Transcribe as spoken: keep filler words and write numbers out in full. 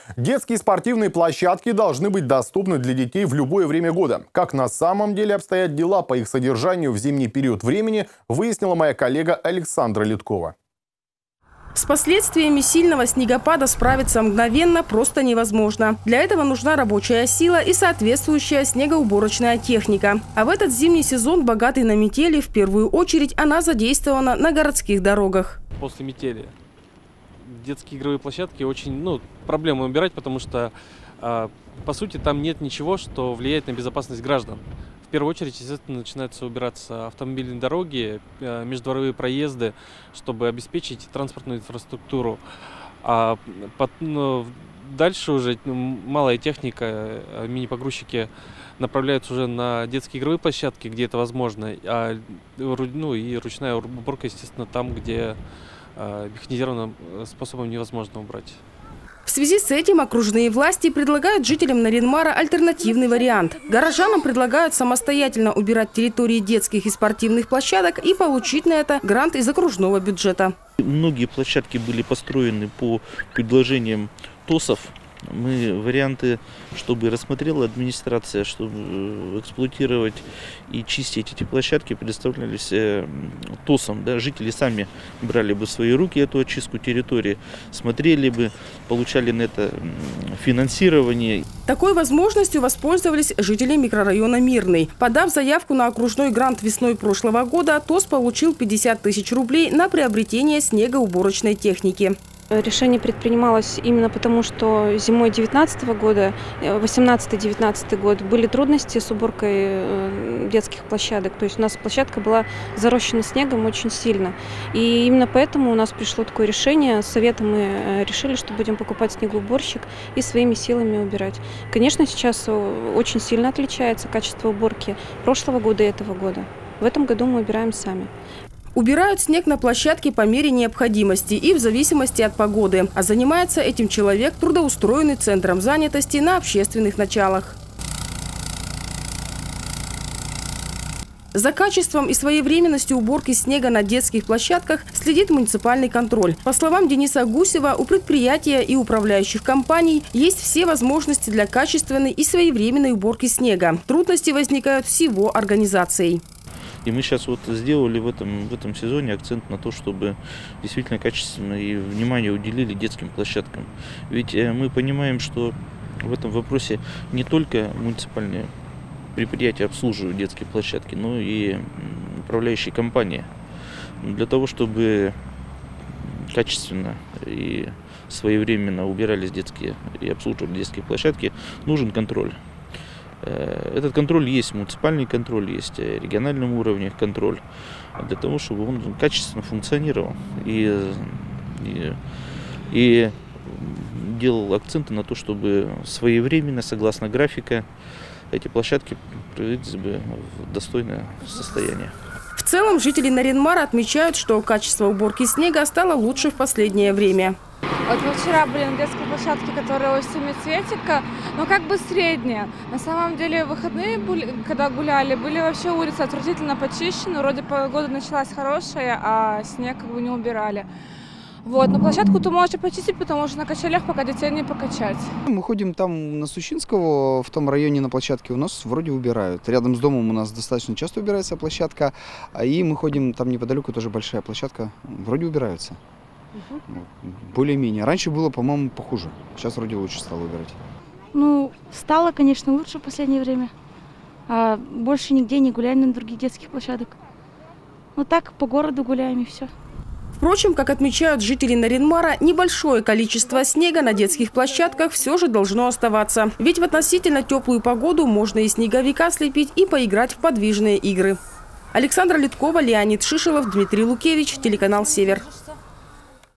Детские спортивные площадки должны быть доступны для детей в любое время года. Как на самом деле обстоят дела по их содержанию в зимний период времени, выяснила моя коллега Александра Литкова. С последствиями сильного снегопада справиться мгновенно просто невозможно. Для этого нужна рабочая сила и соответствующая снегоуборочная техника. А в этот зимний сезон, богатый на метели, в первую очередь она задействована на городских дорогах. После метели детские игровые площадки очень, ну, проблема убирать, потому что, э, по сути, там нет ничего, что влияет на безопасность граждан. В первую очередь, естественно, начинаются убираться автомобильные дороги, э, междворовые проезды, чтобы обеспечить транспортную инфраструктуру. А под, ну, дальше уже ну, малая техника, мини-погрузчики направляются уже на детские игровые площадки, где это возможно, а, ну, и ручная уборка, естественно, там, где э, механизированным способом невозможно убрать. В связи с этим окружные власти предлагают жителям Нарьян-Мара альтернативный вариант. Горожанам предлагают самостоятельно убирать территории детских и спортивных площадок и получить на это грант из окружного бюджета. Многие площадки были построены по предложениям ТОСов. Мы варианты, чтобы рассмотрела администрация, чтобы эксплуатировать и чистить эти площадки, предоставлялись ТОСом. Да, жители сами брали бы в свои руки эту очистку территории, смотрели бы, получали на это финансирование. Такой возможностью воспользовались жители микрорайона Мирный. Подав заявку на окружной грант весной прошлого года, ТОС получил пятьдесят тысяч рублей на приобретение снегоуборочной техники. Решение предпринималось именно потому, что зимой две тысячи девятнадцатого года, восемнадцатый — девятнадцатый год, были трудности с уборкой детских площадок. То есть у нас площадка была зарощена снегом очень сильно. И именно поэтому у нас пришло такое решение. С советом мы решили, что будем покупать снегоуборщик и своими силами убирать. Конечно, сейчас очень сильно отличается качество уборки прошлого года и этого года. В этом году мы убираем сами. Убирают снег на площадке по мере необходимости и в зависимости от погоды. А занимается этим человек, трудоустроенный центром занятости на общественных началах. За качеством и своевременностью уборки снега на детских площадках следит муниципальный контроль. По словам Дениса Гусева, у предприятия и управляющих компаний есть все возможности для качественной и своевременной уборки снега. Трудности возникают с его организацией. И мы сейчас вот сделали в этом, в этом сезоне акцент на то, чтобы действительно качественно и внимание уделили детским площадкам. Ведь мы понимаем, что в этом вопросе не только муниципальные предприятия обслуживают детские площадки, но и управляющие компании. Для того, чтобы качественно и своевременно убирались детские и обслуживали детские площадки, нужен контроль. Этот контроль есть, муниципальный контроль, есть региональном уровне контроль, для того, чтобы он качественно функционировал и, и, и делал акценты на то, чтобы своевременно, согласно графика, эти площадки приводились бы в достойное состояние. В целом, жители Нарьян-Мара отмечают, что качество уборки снега стало лучше в последнее время. Вот мы вчера были на детской площадке, которая очень семицветика, но как бы средняя. На самом деле выходные, когда гуляли, были вообще улицы отвратительно почищены. Вроде погода началась хорошая, а снег как бы не убирали. Вот, но площадку ты можешь почистить, потому что на качелях пока детей не покачать. Мы ходим там на Сущинского, в том районе на площадке у нас вроде убирают. Рядом с домом у нас достаточно часто убирается площадка, и мы ходим там неподалеку, тоже большая площадка, вроде убираются. Угу. Более-менее. Раньше было, по-моему, похуже. Сейчас вроде лучше стало убирать. Ну, стало, конечно, лучше в последнее время. А больше нигде не гуляем на других детских площадок. Вот так по городу гуляем и все. Впрочем, как отмечают жители Нарьян-Мара, небольшое количество снега на детских площадках все же должно оставаться. Ведь в относительно теплую погоду можно и снеговика слепить, и поиграть в подвижные игры. Александра Литкова, Леонид Шишелов, Дмитрий Лукевич, телеканал «Север».